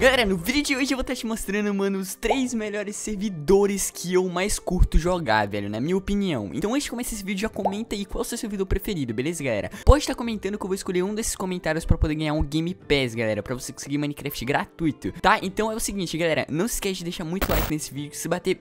Galera, no vídeo de hoje eu vou estar te mostrando, mano, os 3 melhores servidores que eu mais curto jogar, velho, na minha opinião. Então antes de começar esse vídeo, já comenta aí qual é o seu servidor preferido, beleza, galera? Pode estar comentando que eu vou escolher um desses comentários pra poder ganhar um Game Pass, galera, pra você conseguir Minecraft gratuito, tá? Então é o seguinte, galera, não se esquece de deixar muito like nesse vídeo. Se bater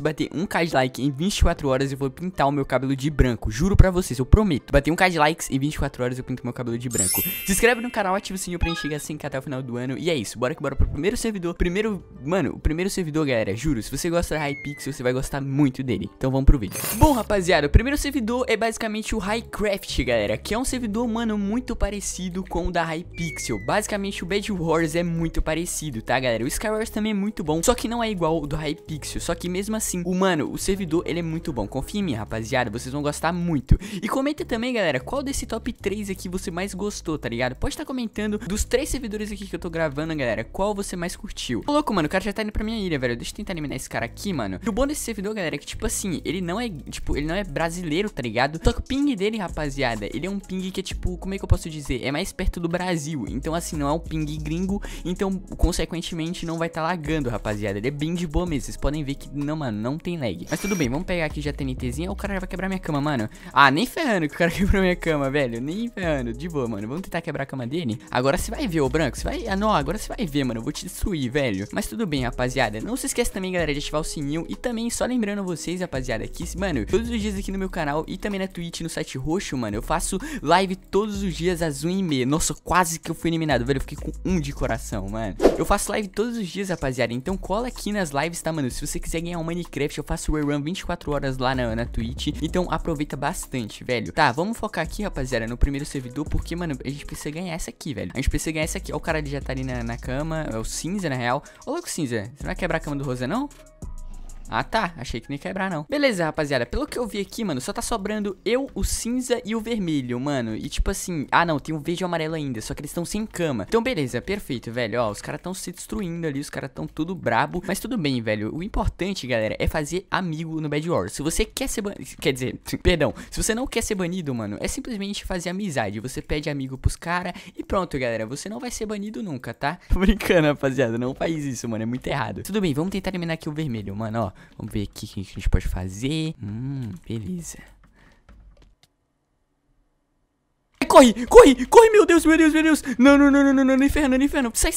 1k de like em 24 horas, eu vou pintar o meu cabelo de branco, juro pra vocês, eu prometo. Bater 1k de likes em 24 horas, eu pinto meu cabelo de branco. Se inscreve no canal, ativa o sininho pra gente chegar a 100k até o final do ano. E é isso, bora que bora pro primeiro servidor. Mano, o primeiro servidor, galera, juro, se você gosta da Hypixel, você vai gostar muito dele. Então vamos pro vídeo. Bom, rapaziada, o primeiro servidor é basicamente o Hycraft, galera, que é um servidor, mano, muito parecido com o da Hypixel. Basicamente o Bed Wars é muito parecido, tá, galera? O Skywars também é muito bom, só que não é igual o do Hypixel. Só que mesmo assim, o servidor, ele é muito bom. Confia em mim, rapaziada, vocês vão gostar muito. E comenta também, galera, qual desse top 3 aqui você mais gostou, tá ligado? Pode estar comentando dos 3 servidores aqui que eu tô gravando, galera, qual você mais curtiu. Ô, louco, mano, o cara já tá indo pra minha ilha, velho. Deixa eu tentar eliminar esse cara aqui, mano. E o bom desse servidor, galera, é que, tipo assim, ele não é brasileiro, tá ligado? Só que o ping dele, rapaziada, ele é um ping que é, tipo, como é que eu posso dizer? É mais perto do Brasil. Então, assim, não é um ping gringo, então, consequentemente, não vai tá lagando, rapaziada. Ele é bem de boa mesmo. Vocês podem ver que, não, mano, não tem lag. Mas tudo bem, vamos pegar aqui já TNTzinha. O cara já vai quebrar minha cama, mano. Ah, nem ferrando que o cara quebrou minha cama, velho. Nem ferrando, de boa, mano. Vamos tentar quebrar a cama dele. Agora você vai ver, ô branco. Você vai... Ah, não, agora você vai ver, mano. Eu vou te destruir, velho. Mas tudo bem, rapaziada. Não se esquece também, galera, de ativar o sininho. E também, só lembrando vocês, rapaziada, que, mano, todos os dias aqui no meu canal e também na Twitch, no site roxo, mano, eu faço live todos os dias às 1h30. Nossa, quase que eu fui eliminado, velho. Eu fiquei com 1 de coração, mano. Eu faço live todos os dias, rapaziada. Então cola aqui nas lives, tá, mano? Se você quiser ganhar um Minecraft, eu faço rerun 24 horas lá na Twitch. Então aproveita bastante, velho. Tá, vamos focar aqui, rapaziada, no primeiro servidor, porque, mano, a gente precisa ganhar essa aqui, velho. A gente precisa ganhar essa aqui. Ó, o cara ali já tá ali na cama. É o cinza, na real. Ô, louco, cinza. Você não vai quebrar a cama do Rosa, não? Ah, tá, achei que nem ia quebrar, não. Beleza, rapaziada, pelo que eu vi aqui, mano, só tá sobrando eu, o cinza e o vermelho, mano. E tipo assim, ah não, tem o verde e o amarelo ainda, só que eles estão sem cama. Então beleza, perfeito, velho, ó, os caras estão se destruindo ali, os caras estão tudo brabo. Mas tudo bem, velho, o importante, galera, é fazer amigo no Bed Wars. Se você quer ser banido, quer dizer, perdão, se você não quer ser banido, mano, é simplesmente fazer amizade. Você pede amigo pros caras e pronto, galera, você não vai ser banido nunca, tá? Tô brincando, rapaziada, não faz isso, mano, é muito errado. Tudo bem, vamos tentar eliminar aqui o vermelho, mano, ó. Vamos ver aqui o que a gente pode fazer. Beleza. Corre, meu Deus. Não, no inferno. Sai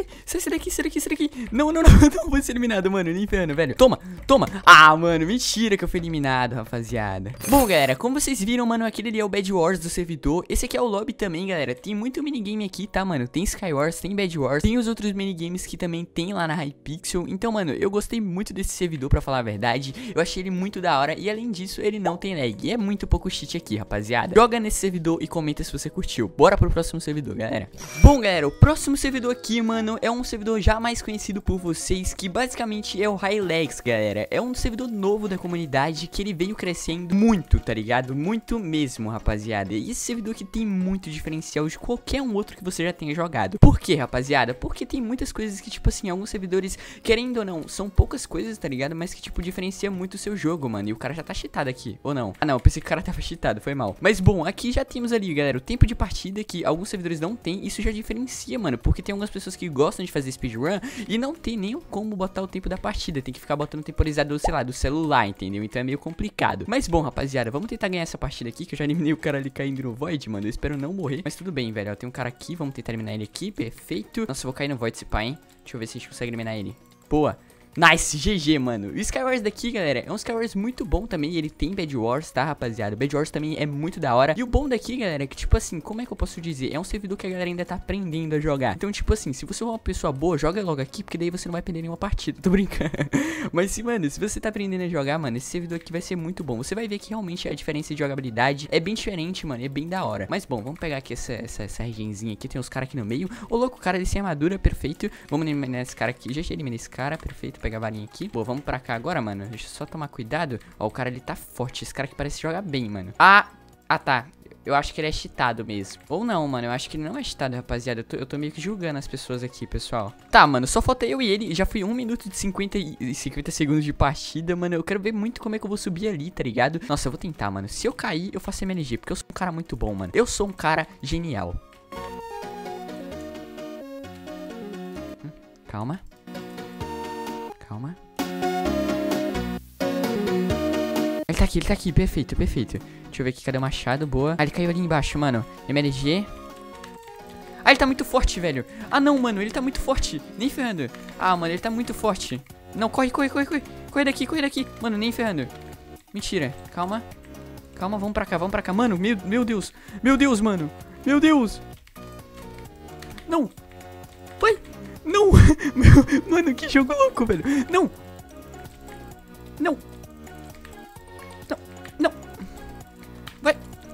daqui. Não, vou ser eliminado, mano, no inferno, velho. Toma. Ah, mano, mentira que eu fui eliminado, rapaziada. Bom, galera, como vocês viram, mano, aquele ali é o Bed Wars do servidor. Esse aqui é o lobby também, galera. Tem muito minigame aqui, tá, mano? Tem Skywars, tem Bed Wars, tem os outros minigames que também tem lá na Hypixel. Então, mano, eu gostei muito desse servidor, pra falar a verdade. Eu achei ele muito da hora e, além disso, ele não tem lag. E é muito pouco cheat aqui, rapaziada. Joga nesse servidor e comenta se você curtiu. Bora pro próximo servidor, galera. Bom, galera, o próximo servidor aqui, mano, é um servidor já mais conhecido por vocês, que basicamente é o Hylex, galera. É um servidor novo da comunidade que ele veio crescendo muito, tá ligado? Muito mesmo, rapaziada. E esse servidor aqui tem muito diferencial de qualquer um outro que você já tenha jogado. Por quê, rapaziada? Porque tem muitas coisas que, tipo assim, alguns servidores, querendo ou não, são poucas coisas, tá ligado? Mas que, tipo, diferencia muito o seu jogo, mano. E o cara já tá cheatado aqui, ou não? Ah, não, eu pensei que o cara tava cheatado, foi mal. Mas, bom, aqui já temos ali, galera, o tempo de partida que alguns servidores não tem. Isso já diferencia, mano, porque tem algumas pessoas que gostam de fazer speedrun e não tem nem como botar o tempo da partida. Tem que ficar botando temporizador, sei lá, do celular, entendeu? Então é meio complicado. Mas bom, rapaziada, vamos tentar ganhar essa partida aqui, que eu já eliminei o cara ali caindo no Void, mano. Eu espero não morrer, mas tudo bem, velho. Ó, tem um cara aqui, vamos tentar eliminar ele aqui, perfeito. Nossa, eu vou cair no Void esse pá, hein? Deixa eu ver se a gente consegue eliminar ele. Boa. Nice, GG, mano. O Skywars daqui, galera, é um Skywars muito bom também. Ele tem Bed Wars, tá, rapaziada? Bed Wars também é muito da hora. E o bom daqui, galera, é que, tipo assim, como é que eu posso dizer? É um servidor que a galera ainda tá aprendendo a jogar. Então, tipo assim, se você é uma pessoa boa, joga logo aqui, porque daí você não vai perder nenhuma partida. Tô brincando. Mas, sim, mano, se você tá aprendendo a jogar, mano, esse servidor aqui vai ser muito bom. Você vai ver que realmente a diferença de jogabilidade é bem diferente, mano. É bem da hora. Mas, bom, vamos pegar aqui essa regenzinha aqui. Tem uns caras aqui no meio. Ô, louco, o cara ali sem armadura, perfeito. Vamos eliminar esse cara aqui. Já eliminei esse cara, perfeito. Pegar a varinha aqui. Boa, vamos pra cá agora, mano. Deixa eu só tomar cuidado. Ó, o cara ali tá forte. Esse cara aqui parece jogar bem, mano. Ah, tá. Eu acho que ele é cheatado mesmo. Ou não, mano. Eu acho que ele não é cheatado, rapaziada. Eu tô meio que julgando as pessoas aqui, pessoal. Tá, mano. Só falta eu e ele. Já fui 1 minuto e 50 segundos de partida, mano. Eu quero ver muito como é que eu vou subir ali, tá ligado? Nossa, eu vou tentar, mano. Se eu cair, eu faço MLG. Porque eu sou um cara muito bom, mano. Eu sou um cara genial. Calma. Calma. Ele tá aqui, perfeito, perfeito. Deixa eu ver aqui, cadê o machado, boa. Ah, ele caiu ali embaixo, mano. MLG. Ah, ele tá muito forte, velho. Ah, não, mano, ele tá muito forte. Nem ferrando. Ah, mano, ele tá muito forte. Não, corre, corre, corre, corre. Corre daqui, corre daqui. Mano, nem ferrando. Mentira, calma. Calma, vamos pra cá, vamos pra cá. Mano, meu Deus. Meu Deus, mano. Meu Deus. Não. Vai. Não. Mano, que jogo louco, velho. Não. Não. Não. Não. Vai.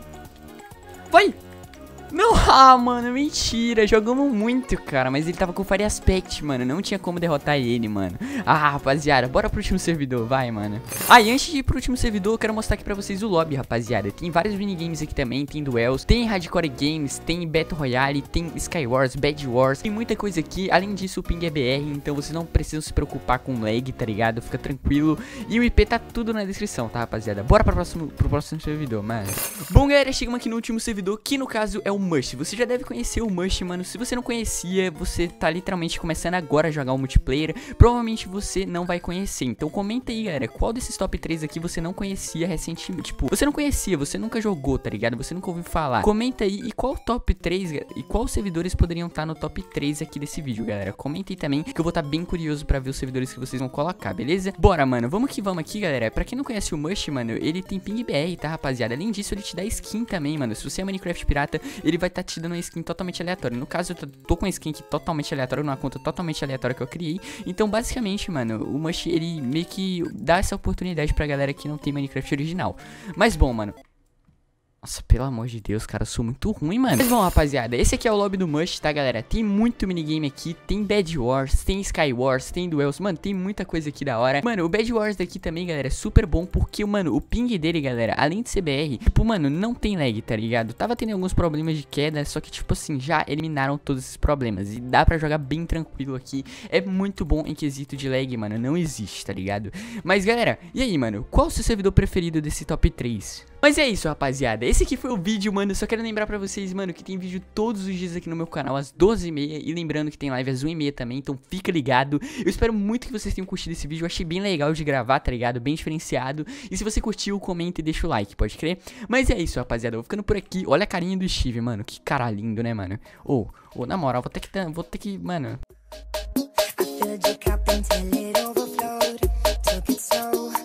Vai. Não, ah, mano, mentira, jogamos muito, cara, mas ele tava com Fire Aspect, mano, não tinha como derrotar ele, mano. Ah, rapaziada, bora pro último servidor, vai, mano. Ah, e antes de ir pro último servidor, eu quero mostrar aqui pra vocês o lobby, rapaziada. Tem vários minigames aqui também, tem duels, tem Hardcore Games, tem Battle Royale, tem Skywars, Bed Wars, tem muita coisa aqui. Além disso, o ping é BR, então vocês não precisam se preocupar com lag, tá ligado? Fica tranquilo. E o IP tá tudo na descrição, tá, rapaziada? Bora pro próximo servidor, mano. Bom, galera, chegamos aqui no último servidor, que no caso é o Mush. Você já deve conhecer o Mush, mano. Se você não conhecia, você tá literalmente começando agora a jogar o multiplayer. Provavelmente você não vai conhecer. Então comenta aí, galera, qual desses top 3 aqui você não conhecia recentemente. Tipo, você não conhecia, você nunca jogou, tá ligado? Você nunca ouviu falar. Comenta aí e qual top 3 e quais servidores poderiam estar no top 3 aqui desse vídeo, galera. Comenta aí também, que eu vou estar bem curioso pra ver os servidores que vocês vão colocar, beleza? Bora, mano, vamos aqui, galera. Pra quem não conhece o Mush, mano, ele tem ping BR, tá, rapaziada? Além disso, ele te dá skin também, mano. Se você é Minecraft pirata, ele vai estar te dando uma skin totalmente aleatória. No caso, eu tô com uma skin aqui totalmente aleatória, numa conta totalmente aleatória que eu criei. Então, basicamente, mano, o Mush, ele meio que dá essa oportunidade pra galera que não tem Minecraft original. Mas, bom, mano, nossa, pelo amor de Deus, cara, eu sou muito ruim, mano. Mas bom, rapaziada, esse aqui é o lobby do Mush, tá, galera? Tem muito minigame aqui, tem Bed Wars, tem Skywars, tem Duels, mano, tem muita coisa aqui da hora. Mano, o Bed Wars daqui também, galera, é super bom, porque, mano, o ping dele, galera, além de ser BR, tipo, mano, não tem lag, tá ligado? Tava tendo alguns problemas de queda, só que, tipo assim, já eliminaram todos esses problemas. E dá pra jogar bem tranquilo aqui. É muito bom em quesito de lag, mano, não existe, tá ligado? Mas, galera, e aí, mano, qual o seu servidor preferido desse top 3? Mas é isso, rapaziada, esse aqui foi o vídeo, mano. Eu só quero lembrar pra vocês, mano, que tem vídeo todos os dias aqui no meu canal às 12h30. E lembrando que tem live às 1h30 também, então fica ligado. Eu espero muito que vocês tenham curtido esse vídeo. Eu achei bem legal de gravar, tá ligado? Bem diferenciado. E se você curtiu, comenta e deixa o like, pode crer? Mas é isso, rapaziada, eu vou ficando por aqui. Olha a carinha do Steve, mano, que cara lindo, né, mano? Ô, na moral, vou ter que, mano...